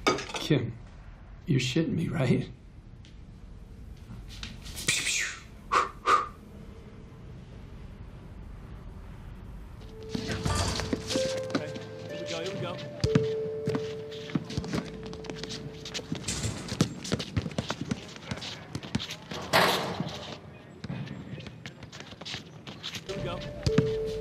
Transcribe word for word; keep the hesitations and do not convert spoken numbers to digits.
Kim, you're shitting me, right? Here we go.